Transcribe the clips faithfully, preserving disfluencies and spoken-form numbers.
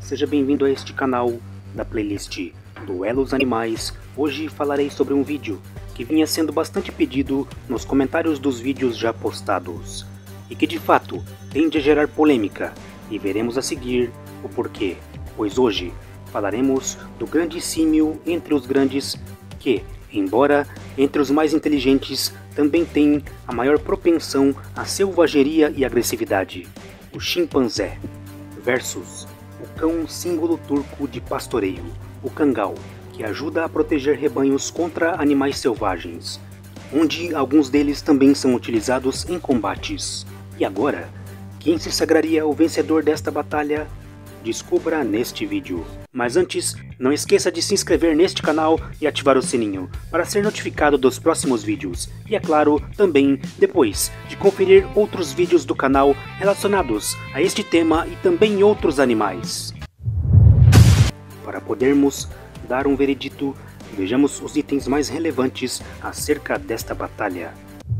seja bem-vindo a este canal da playlist Duelos Animais. Hoje falarei sobre um vídeo que vinha sendo bastante pedido nos comentários dos vídeos já postados e que de fato tende a gerar polêmica, e veremos a seguir o porquê, pois hoje falaremos do grande símio entre os grandes que, embora entre os mais inteligentes, também tem a maior propensão à selvageria e agressividade, o chimpanzé, versus o cão símbolo turco de pastoreio, o cangal, que ajuda a proteger rebanhos contra animais selvagens, onde alguns deles também são utilizados em combates. E agora, quem se sagraria o vencedor desta batalha? Descubra neste vídeo. Mas antes, não esqueça de se inscrever neste canal e ativar o sininho para ser notificado dos próximos vídeos. E é claro, também depois de conferir outros vídeos do canal relacionados a este tema e também outros animais. Para podermos dar um veredito, vejamos os itens mais relevantes acerca desta batalha.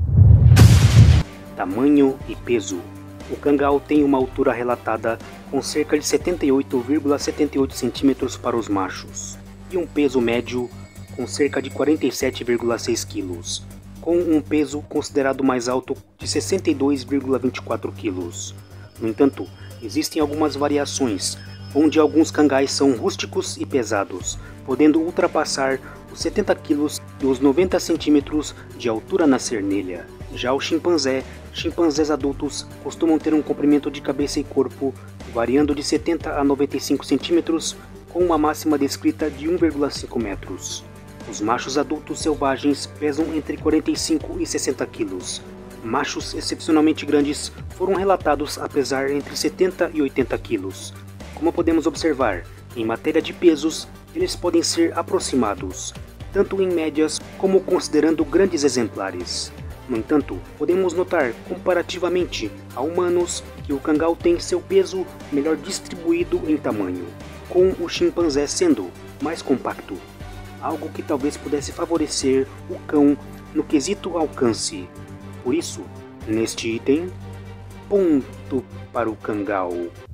Tamanho e peso. O cangal tem uma altura relatada com cerca de setenta e oito vírgula setenta e oito centímetros para os machos e um peso médio com cerca de quarenta e sete vírgula seis quilos, com um peso considerado mais alto de sessenta e dois vírgula vinte e quatro quilos. No entanto, existem algumas variações, onde alguns cangais são rústicos e pesados, podendo ultrapassar os setenta quilos e os noventa centímetros de altura na cernelha. Já o chimpanzé, chimpanzés adultos costumam ter um comprimento de cabeça e corpo variando de setenta a noventa e cinco centímetros, com uma máxima descrita de um vírgula cinco metros. Os machos adultos selvagens pesam entre quarenta e cinco e sessenta quilos. Machos excepcionalmente grandes foram relatados a pesar entre setenta e oitenta quilos. Como podemos observar, em matéria de pesos, eles podem ser aproximados, tanto em médias como considerando grandes exemplares. No entanto, podemos notar comparativamente a humanos que o cangal tem seu peso melhor distribuído em tamanho, com o chimpanzé sendo mais compacto, algo que talvez pudesse favorecer o cão no quesito alcance. Por isso, neste item, ponto para o cangal.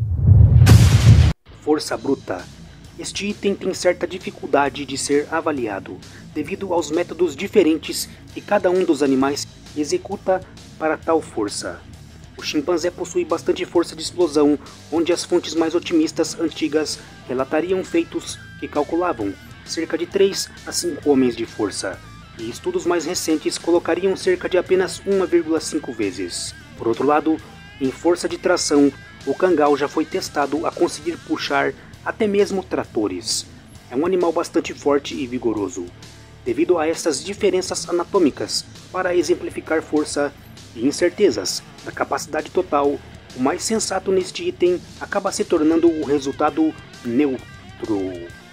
Força bruta. Este item tem certa dificuldade de ser avaliado, devido aos métodos diferentes que cada um dos animais executa para tal força. O chimpanzé possui bastante força de explosão, onde as fontes mais otimistas antigas relatariam feitos que calculavam cerca de três a cinco homens de força, e estudos mais recentes colocariam cerca de apenas uma vírgula cinco vezes. Por outro lado, em força de tração, o cangal já foi testado a conseguir puxar até mesmo tratores. É um animal bastante forte e vigoroso, devido a essas diferenças anatômicas. Para exemplificar força e incertezas da capacidade total, o mais sensato neste item acaba se tornando o resultado neutro.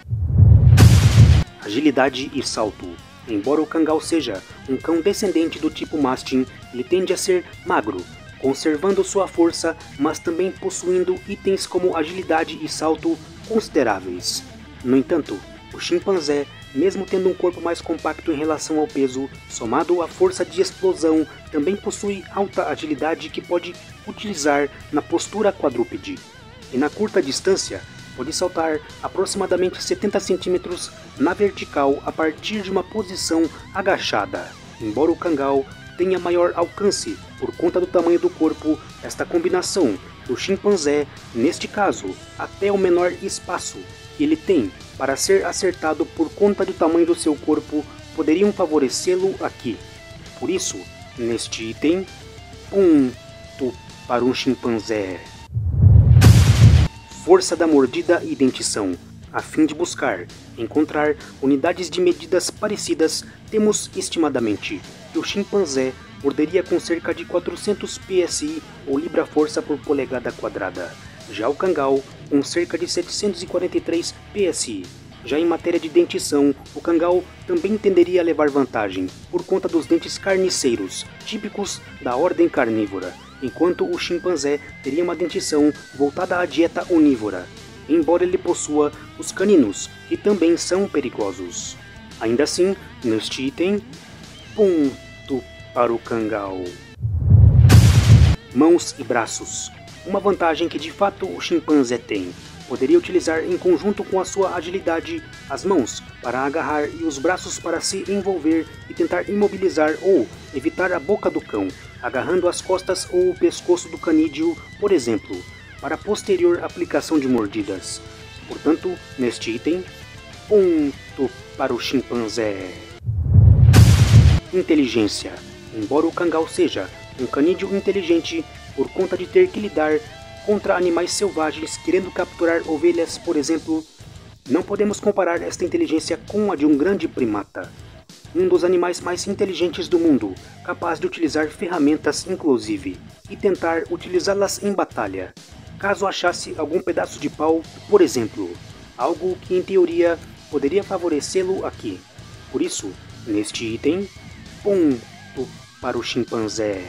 Agilidade e salto. Embora o cangal seja um cão descendente do tipo mastim, ele tende a ser magro, conservando sua força, mas também possuindo itens como agilidade e salto consideráveis. No entanto, o chimpanzé, mesmo tendo um corpo mais compacto em relação ao peso, somado à força de explosão, também possui alta agilidade que pode utilizar na postura quadrúpede. E na curta distância, pode saltar aproximadamente setenta centímetros na vertical a partir de uma posição agachada. Embora o cangal tenha maior alcance por conta do tamanho do corpo, esta combinação do chimpanzé, neste caso, até o menor espaço que ele tem para ser acertado por conta do tamanho do seu corpo, poderiam favorecê-lo aqui. Por isso, neste item, ponto para um chimpanzé. Força da mordida e dentição. A fim de buscar encontrar unidades de medidas parecidas, temos estimadamente que o chimpanzé morderia com cerca de quatrocentos P S I ou libra-força por polegada quadrada. Já o cangal com cerca de setecentos e quarenta e três P S I. Já em matéria de dentição, o cangal também tenderia a levar vantagem por conta dos dentes carniceiros, típicos da ordem carnívora, enquanto o chimpanzé teria uma dentição voltada à dieta onívora, embora ele possua os caninos, que também são perigosos. Ainda assim, neste item, ponto para o cangal. Mãos e braços. Uma vantagem que de fato o chimpanzé tem, poderia utilizar em conjunto com a sua agilidade as mãos para agarrar e os braços para se envolver e tentar imobilizar ou evitar a boca do cão, agarrando as costas ou o pescoço do canídeo, por exemplo, para posterior aplicação de mordidas. Portanto, neste item, ponto para o chimpanzé. Inteligência. Embora o cangal seja um canídeo inteligente por conta de ter que lidar contra animais selvagens querendo capturar ovelhas, por exemplo, não podemos comparar esta inteligência com a de um grande primata, um dos animais mais inteligentes do mundo, capaz de utilizar ferramentas inclusive, e tentar utilizá-las em batalha, caso achasse algum pedaço de pau, por exemplo, algo que em teoria poderia favorecê-lo aqui. Por isso, neste item, ponto para o chimpanzé.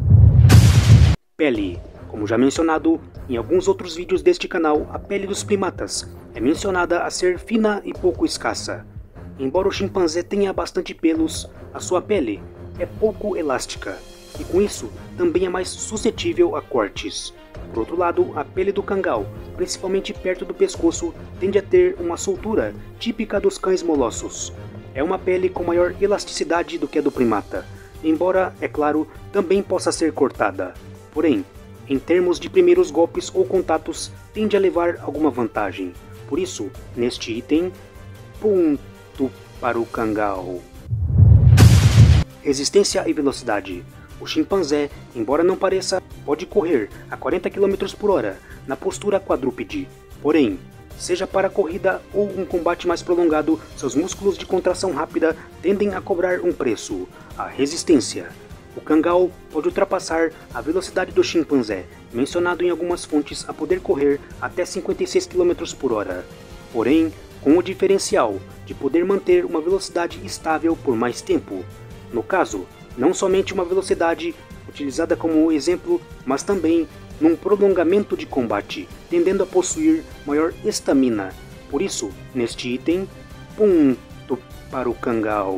Pele. Como já mencionado em alguns outros vídeos deste canal, a pele dos primatas é mencionada a ser fina e pouco escassa. Embora o chimpanzé tenha bastante pelos, a sua pele é pouco elástica e com isso também é mais suscetível a cortes. Por outro lado, a pele do cangal, principalmente perto do pescoço, tende a ter uma soltura típica dos cães molossos. É uma pele com maior elasticidade do que a do primata, embora, é claro, também possa ser cortada. Porém, em termos de primeiros golpes ou contatos, tende a levar alguma vantagem. Por isso, neste item, ponto para o cangal. Resistência e velocidade. O chimpanzé, embora não pareça, pode correr a quarenta quilômetros por hora na postura quadrúpede. Porém, seja para corrida ou um combate mais prolongado, seus músculos de contração rápida tendem a cobrar um preço: a resistência. O cangal pode ultrapassar a velocidade do chimpanzé, mencionado em algumas fontes a poder correr até cinquenta e seis quilômetros por hora. Porém, com o diferencial de poder manter uma velocidade estável por mais tempo. No caso, não somente uma velocidade utilizada como exemplo, mas também num prolongamento de combate, tendendo a possuir maior estamina. Por isso, neste item, ponto para o cangal.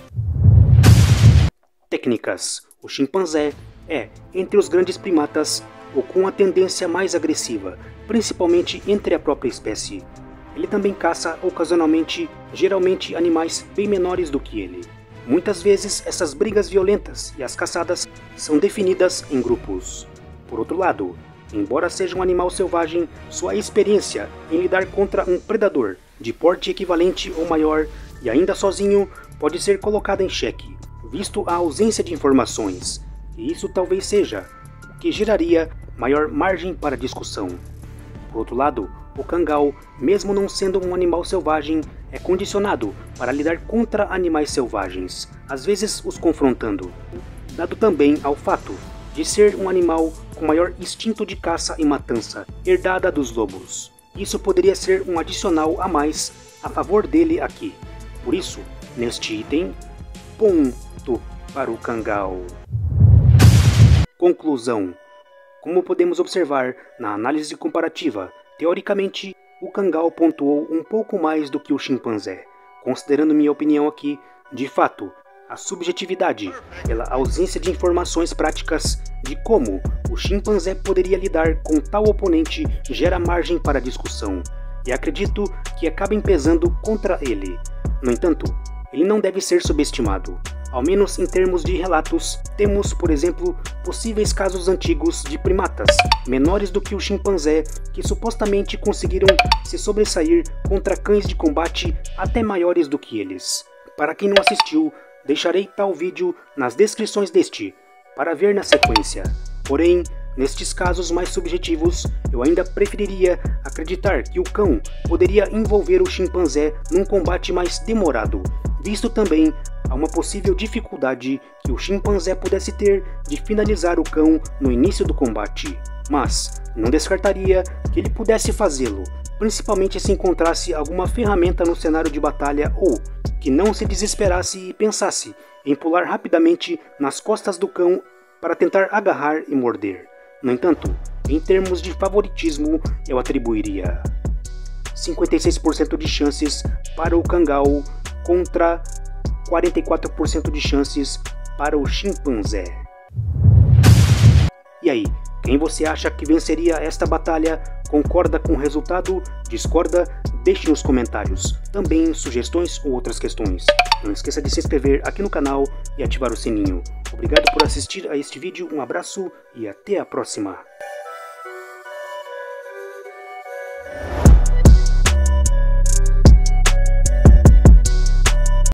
Técnicas. O chimpanzé é, entre os grandes primatas, o com a tendência mais agressiva, principalmente entre a própria espécie. Ele também caça ocasionalmente, geralmente animais bem menores do que ele. Muitas vezes essas brigas violentas e as caçadas são definidas em grupos. Por outro lado, embora seja um animal selvagem, sua experiência em lidar contra um predador de porte equivalente ou maior e ainda sozinho pode ser colocada em xeque, visto a ausência de informações, e isso talvez seja o que geraria maior margem para discussão. Por outro lado, o cangal, mesmo não sendo um animal selvagem, é condicionado para lidar contra animais selvagens, às vezes os confrontando, dado também ao fato de ser um animal com maior instinto de caça e matança, herdada dos lobos. Isso poderia ser um adicional a mais a favor dele aqui. Por isso, neste item, ponto para o cangal. Conclusão. Como podemos observar na análise comparativa, teoricamente, o cangal pontuou um pouco mais do que o chimpanzé. Considerando minha opinião aqui, de fato, a subjetividade, pela ausência de informações práticas de como o chimpanzé poderia lidar com tal oponente, gera margem para discussão, e acredito que acabem pesando contra ele. No entanto, ele não deve ser subestimado. Ao menos em termos de relatos, temos, por exemplo, possíveis casos antigos de primatas menores do que o chimpanzé que supostamente conseguiram se sobressair contra cães de combate até maiores do que eles. Para quem não assistiu, deixarei tal vídeo nas descrições deste, para ver na sequência. Porém, nestes casos mais subjetivos, eu ainda preferiria acreditar que o cão poderia envolver o chimpanzé num combate mais demorado, visto também a uma possível dificuldade que o chimpanzé pudesse ter de finalizar o cão no início do combate. Mas não descartaria que ele pudesse fazê-lo, principalmente se encontrasse alguma ferramenta no cenário de batalha ou que não se desesperasse e pensasse em pular rapidamente nas costas do cão para tentar agarrar e morder. No entanto, em termos de favoritismo, eu atribuiria cinquenta e seis por cento de chances para o cangal contra quarenta e quatro por cento de chances para o chimpanzé. E aí, quem você acha que venceria esta batalha? Concorda com o resultado? Discorda? Deixe nos comentários. Também sugestões ou outras questões. Não esqueça de se inscrever aqui no canal e ativar o sininho. Obrigado por assistir a este vídeo, um abraço e até a próxima.